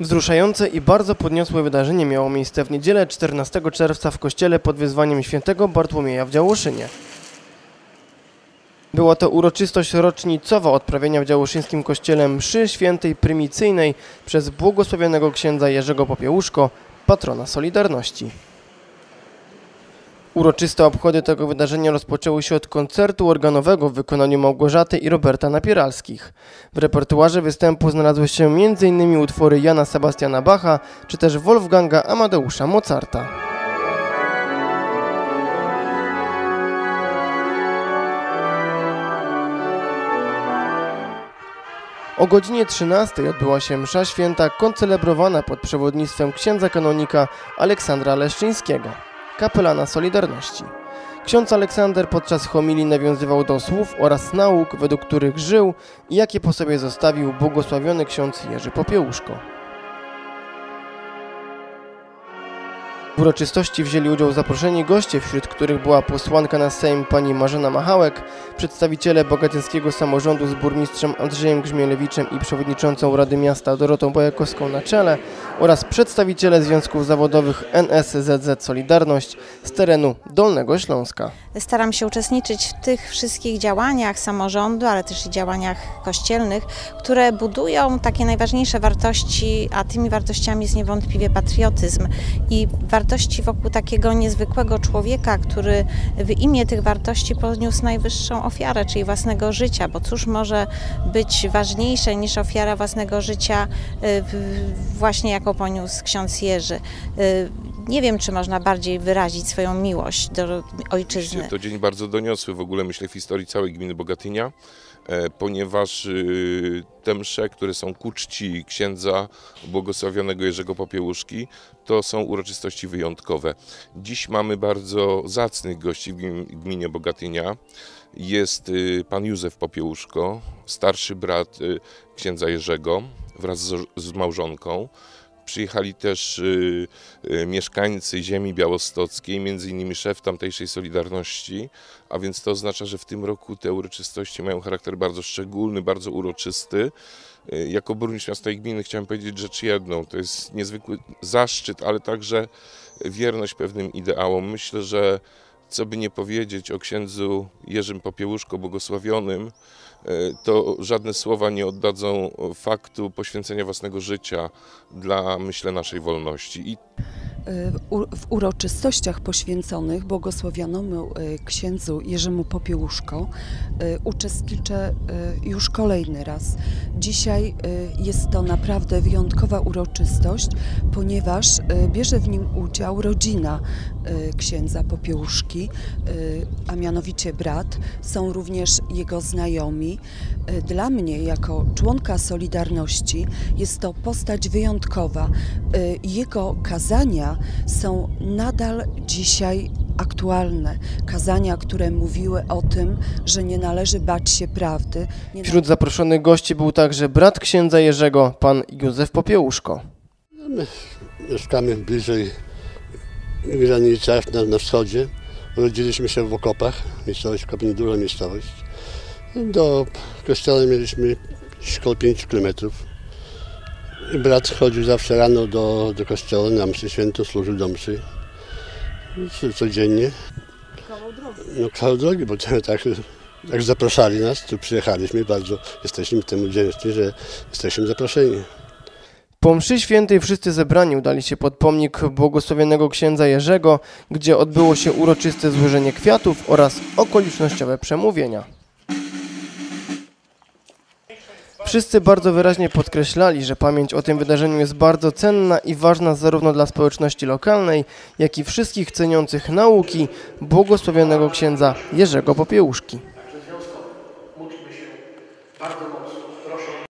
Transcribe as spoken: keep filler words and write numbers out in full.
Wzruszające i bardzo podniosłe wydarzenie miało miejsce w niedzielę czternastego czerwca w kościele pod wezwaniem świętego Bartłomieja w Działoszynie. Była to uroczystość rocznicowa odprawienia w działoszyńskim kościele mszy świętej prymicyjnej przez błogosławionego księdza Jerzego Popiełuszko, patrona Solidarności. Uroczyste obchody tego wydarzenia rozpoczęły się od koncertu organowego w wykonaniu Małgorzaty i Roberta Napieralskich. W repertuarze występu znalazły się między innymi utwory Jana Sebastiana Bacha czy też Wolfganga Amadeusza Mozarta. O godzinie trzynastej odbyła się msza święta koncelebrowana pod przewodnictwem księdza kanonika Aleksandra Leszczyńskiego, kapelana Solidarności. Ksiądz Aleksander podczas homilii nawiązywał do słów oraz nauk, według których żył i jakie po sobie zostawił błogosławiony ksiądz Jerzy Popiełuszko. W uroczystości wzięli udział zaproszeni goście, wśród których była posłanka na Sejm pani Marzena Machałek, przedstawiciele bogatyńskiego samorządu z burmistrzem Andrzejem Grzmielewiczem i przewodniczącą Rady Miasta Dorotą Bojakowską na czele oraz przedstawiciele związków zawodowych N S Z Z Solidarność z terenu Dolnego Śląska. Staram się uczestniczyć w tych wszystkich działaniach samorządu, ale też i działaniach kościelnych, które budują takie najważniejsze wartości, a tymi wartościami jest niewątpliwie patriotyzm i wartości wokół takiego niezwykłego człowieka, który w imię tych wartości poniósł najwyższą ofiarę, czyli własnego życia, bo cóż może być ważniejsze niż ofiara własnego życia właśnie jaką poniósł ksiądz Jerzy. Nie wiem, czy można bardziej wyrazić swoją miłość do ojczyzny. To dzień bardzo doniosły w ogóle, myślę, w historii całej gminy Bogatynia, ponieważ te msze, które są ku czci księdza błogosławionego Jerzego Popiełuszki, to są uroczystości wyjątkowe. Dziś mamy bardzo zacnych gości w gminie Bogatynia. Jest pan Józef Popiełuszko, starszy brat księdza Jerzego wraz z, z małżonką. Przyjechali też y, y, mieszkańcy ziemi białostockiej, między innymi szef tamtejszej Solidarności, a więc to oznacza, że w tym roku te uroczystości mają charakter bardzo szczególny, bardzo uroczysty. Y, jako burmistrz miasta i gminy chciałem powiedzieć rzecz jedną, to jest niezwykły zaszczyt, ale także wierność pewnym ideałom. Myślę, że co by nie powiedzieć o księdzu Jerzym Popiełuszko błogosławionym, to żadne słowa nie oddadzą faktu poświęcenia własnego życia dla, myślę, naszej wolności. I w uroczystościach poświęconych błogosławionemu księdzu Jerzemu Popiełuszko uczestniczę już kolejny raz. Dzisiaj jest to naprawdę wyjątkowa uroczystość, ponieważ bierze w nim udział rodzina księdza Popiełuszki, a mianowicie brat, są również jego znajomi. Dla mnie, jako członka Solidarności, jest to postać wyjątkowa. Jego kazania są nadal dzisiaj aktualne. Kazania, które mówiły o tym, że nie należy bać się prawdy. Nie Wśród zaproszonych gości był także brat księdza Jerzego, pan Józef Popiełuszko. My mieszkamy bliżej granicy, na, na wschodzie. Urodziliśmy się w Okopach, miejscowość Kopin, duża miejscowość. Do kościoła mieliśmy około pięć kilometrów. Brat chodził zawsze rano do, do kościoła na mszy świętą, służył do mszy codziennie. Kawał drogi. No kawał drogi, bo tak, tak zapraszali nas, tu przyjechaliśmy, bardzo jesteśmy temu wdzięczni, że jesteśmy zaproszeni. Po mszy świętej wszyscy zebrani udali się pod pomnik błogosławionego księdza Jerzego, gdzie odbyło się uroczyste złożenie kwiatów oraz okolicznościowe przemówienia. Wszyscy bardzo wyraźnie podkreślali, że pamięć o tym wydarzeniu jest bardzo cenna i ważna zarówno dla społeczności lokalnej, jak i wszystkich ceniących nauki błogosławionego księdza Jerzego Popiełuszki.